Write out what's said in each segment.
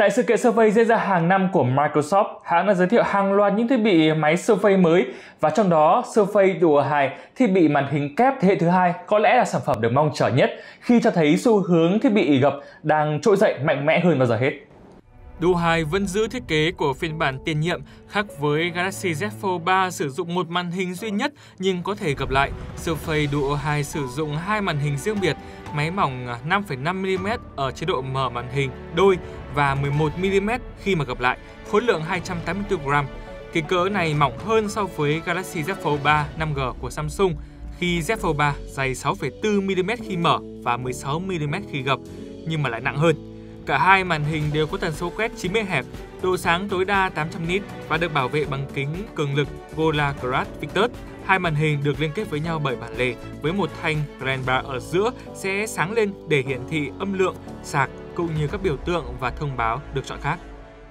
Tại sự kiện Surface diễn ra hàng năm của Microsoft, hãng đã giới thiệu hàng loạt những thiết bị máy Surface mới và trong đó Surface Duo 2, thiết bị màn hình kép thế hệ thứ hai, có lẽ là sản phẩm được mong chờ nhất khi cho thấy xu hướng thiết bị gập đang trỗi dậy mạnh mẽ hơn bao giờ hết. Duo 2 vẫn giữ thiết kế của phiên bản tiền nhiệm, khác với Galaxy Z Fold 3 sử dụng một màn hình duy nhất nhưng có thể gập lại. Surface Duo 2 sử dụng hai màn hình riêng biệt, máy mỏng 5,5mm ở chế độ mở màn hình đôi và 11mm khi mà gập lại, khối lượng 284g. Kích cỡ này mỏng hơn so với Galaxy Z Fold 3 5G của Samsung, khi Z Fold 3 dày 6,4mm khi mở và 16mm khi gập, nhưng mà lại nặng hơn. Cả hai màn hình đều có tần số quét 90 Hz, độ sáng tối đa 800 nit và được bảo vệ bằng kính cường lực Gorilla Glass Victus. Hai màn hình được liên kết với nhau bởi bản lề với một thanh grand bar ở giữa sẽ sáng lên để hiển thị âm lượng, sạc cũng như các biểu tượng và thông báo được chọn khác.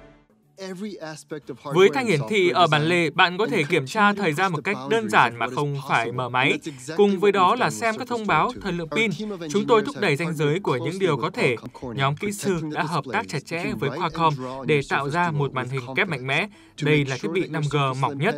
Với thanh hiển thị ở bản lề, bạn có thể kiểm tra thời gian một cách đơn giản mà không phải mở máy. Cùng với đó là xem các thông báo, thời lượng pin. Chúng tôi thúc đẩy ranh giới của những điều có thể. Nhóm kỹ sư đã hợp tác chặt chẽ với Qualcomm để tạo ra một màn hình kép mạnh mẽ. Đây là thiết bị 5G mỏng nhất.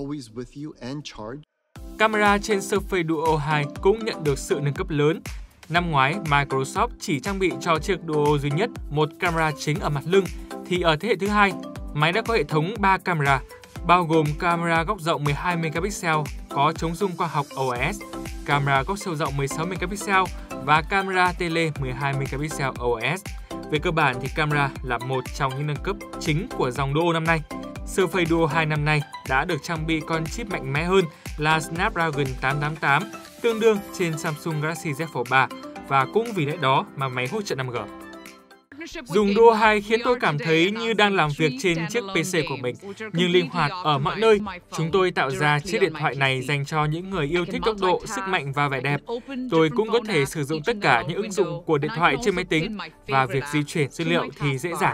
Camera trên Surface Duo 2 cũng nhận được sự nâng cấp lớn. Năm ngoái, Microsoft chỉ trang bị cho chiếc Duo duy nhất một camera chính ở mặt lưng, thì ở thế hệ thứ hai, máy đã có hệ thống 3 camera, bao gồm camera góc rộng 12 megapixel có chống zoom quang học OIS, camera góc siêu rộng 16 megapixel và camera tele 12 megapixel OIS. Về cơ bản thì camera là một trong những nâng cấp chính của dòng Duo năm nay. Surface Duo 2 năm nay đã được trang bị con chip mạnh mẽ hơn là Snapdragon 888, tương đương trên Samsung Galaxy Z Fold 3, và cũng vì lẽ đó mà máy hỗ trợ 5G. Dùng Duo 2 khiến tôi cảm thấy như đang làm việc trên chiếc PC của mình, nhưng linh hoạt ở mọi nơi. Chúng tôi tạo ra chiếc điện thoại này dành cho những người yêu thích tốc độ, sức mạnh và vẻ đẹp. Tôi cũng có thể sử dụng tất cả những ứng dụng của điện thoại trên máy tính, và việc di chuyển dữ liệu thì dễ dàng.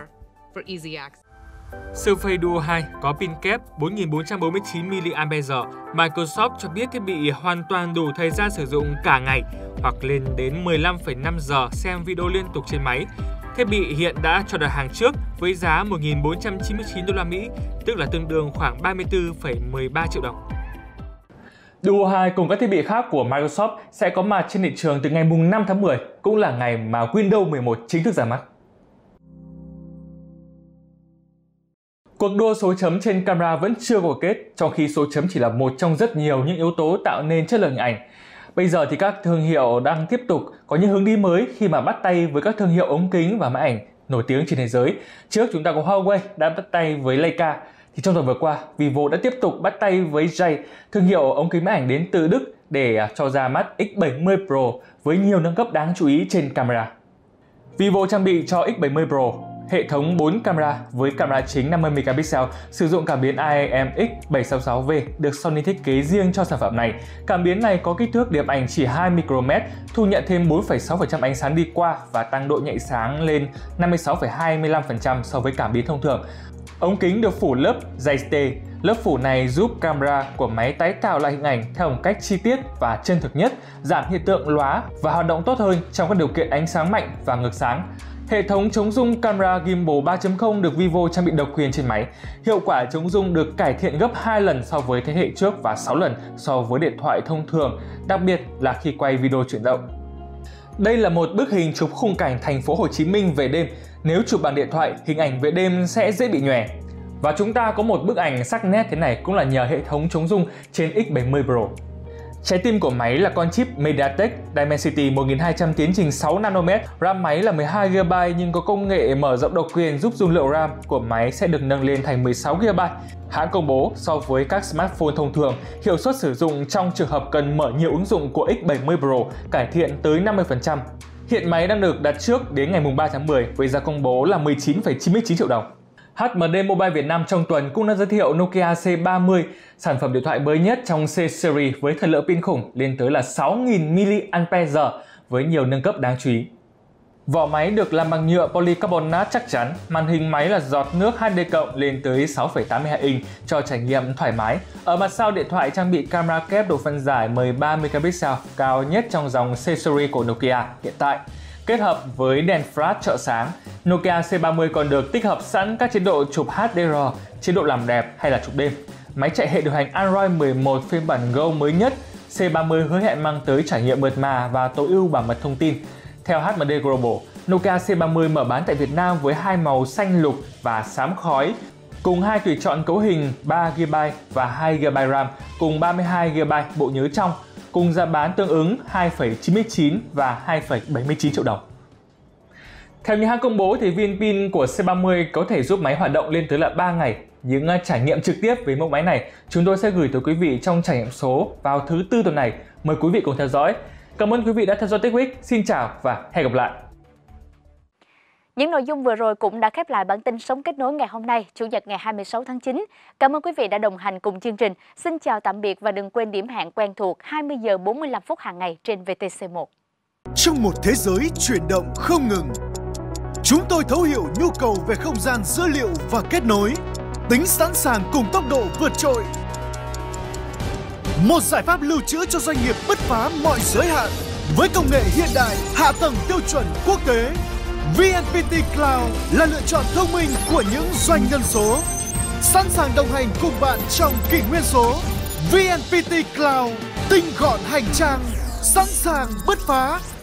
Surface Duo 2 có pin kép 4449mAh. Microsoft cho biết thiết bị hoàn toàn đủ thời gian sử dụng cả ngày hoặc lên đến 15,5 giờ xem video liên tục trên máy. Thiết bị hiện đã cho đặt hàng trước với giá 1.499 đô la Mỹ, tức là tương đương khoảng 34,13 triệu đồng. Duo 2 cùng các thiết bị khác của Microsoft sẽ có mặt trên thị trường từ ngày 5 tháng 10, cũng là ngày mà Windows 11 chính thức ra mắt. Cuộc đua số chấm trên camera vẫn chưa có kết, trong khi số chấm chỉ là một trong rất nhiều những yếu tố tạo nên chất lượng hình ảnh. Bây giờ thì các thương hiệu đang tiếp tục có những hướng đi mới khi mà bắt tay với các thương hiệu ống kính và máy ảnh nổi tiếng trên thế giới. Trước chúng ta có Huawei đã bắt tay với Leica, thì trong tuần vừa qua Vivo đã tiếp tục bắt tay với J, thương hiệu ống kính máy ảnh đến từ Đức, để cho ra mắt X70 Pro với nhiều nâng cấp đáng chú ý trên camera. Vivo trang bị cho X70 Pro hệ thống 4 camera với camera chính 50 megapixel sử dụng cảm biến IMX766V được Sony thiết kế riêng cho sản phẩm này. Cảm biến này có kích thước điểm ảnh chỉ 2 micromet, thu nhận thêm 4,6% ánh sáng đi qua và tăng độ nhạy sáng lên 56,25% so với cảm biến thông thường. Ống kính được phủ lớp dày stay. Lớp phủ này giúp camera của máy tái tạo lại hình ảnh theo một cách chi tiết và chân thực nhất, giảm hiện tượng lóa và hoạt động tốt hơn trong các điều kiện ánh sáng mạnh và ngược sáng. Hệ thống chống rung camera gimbal 3.0 được Vivo trang bị độc quyền trên máy. Hiệu quả chống rung được cải thiện gấp 2 lần so với thế hệ trước và 6 lần so với điện thoại thông thường, đặc biệt là khi quay video chuyển động. Đây là một bức hình chụp khung cảnh thành phố Hồ Chí Minh về đêm. Nếu chụp bằng điện thoại, hình ảnh về đêm sẽ dễ bị nhòe. Và chúng ta có một bức ảnh sắc nét thế này cũng là nhờ hệ thống chống rung trên X70 Pro. Trái tim của máy là con chip MediaTek Dimensity 1200 tiến trình 6 nanomet, RAM máy là 12GB nhưng có công nghệ mở rộng độc quyền giúp dung lượng RAM của máy sẽ được nâng lên thành 16GB. Hãng công bố so với các smartphone thông thường, hiệu suất sử dụng trong trường hợp cần mở nhiều ứng dụng của X70 Pro cải thiện tới 50%. Hiện máy đang được đặt trước đến ngày 3 tháng 10 với giá công bố là 19,99 triệu đồng. HMD Mobile Việt Nam trong tuần cũng đã giới thiệu Nokia C30, sản phẩm điện thoại mới nhất trong C-Series với thời lượng pin khủng lên tới là 6.000 mAh với nhiều nâng cấp đáng chú ý. Vỏ máy được làm bằng nhựa polycarbonate chắc chắn, màn hình máy là giọt nước HD+ lên tới 6,82 inch cho trải nghiệm thoải mái. Ở mặt sau điện thoại trang bị camera kép độ phân giải 13 megapixel, cao nhất trong dòng C-Series của Nokia hiện tại. Kết hợp với đèn flash trợ sáng, Nokia C30 còn được tích hợp sẵn các chế độ chụp HDR, chế độ làm đẹp hay là chụp đêm. Máy chạy hệ điều hành Android 11 phiên bản Go mới nhất. C30 hứa hẹn mang tới trải nghiệm mượt mà và tối ưu bảo mật thông tin. Theo HMD Global, Nokia C30 mở bán tại Việt Nam với hai màu xanh lục và xám khói, cùng hai tùy chọn cấu hình 3GB và 2GB RAM cùng 32GB bộ nhớ trong, cùng giá bán tương ứng 2,99 và 2,79 triệu đồng. Theo như hãng công bố thì viên pin của C30 có thể giúp máy hoạt động lên tới là 3 ngày. Những trải nghiệm trực tiếp với mẫu máy này chúng tôi sẽ gửi tới quý vị trong trải nghiệm số vào thứ Tư tuần này. Mời quý vị cùng theo dõi. Cảm ơn quý vị đã theo dõi TechWeek. Xin chào và hẹn gặp lại. Những nội dung vừa rồi cũng đã khép lại bản tin Sống Kết Nối ngày hôm nay, Chủ nhật ngày 26 tháng 9. Cảm ơn quý vị đã đồng hành cùng chương trình. Xin chào tạm biệt và đừng quên điểm hẹn quen thuộc 20 giờ 45 phút hàng ngày trên VTC1. Trong một thế giới chuyển động không ngừng, chúng tôi thấu hiểu nhu cầu về không gian dữ liệu và kết nối, tính sẵn sàng cùng tốc độ vượt trội. Một giải pháp lưu trữ cho doanh nghiệp bứt phá mọi giới hạn với công nghệ hiện đại, hạ tầng tiêu chuẩn quốc tế. VNPT Cloud là lựa chọn thông minh của những doanh nhân số, sẵn sàng đồng hành cùng bạn trong kỷ nguyên số. VNPT Cloud tinh gọn hành trang, sẵn sàng bứt phá.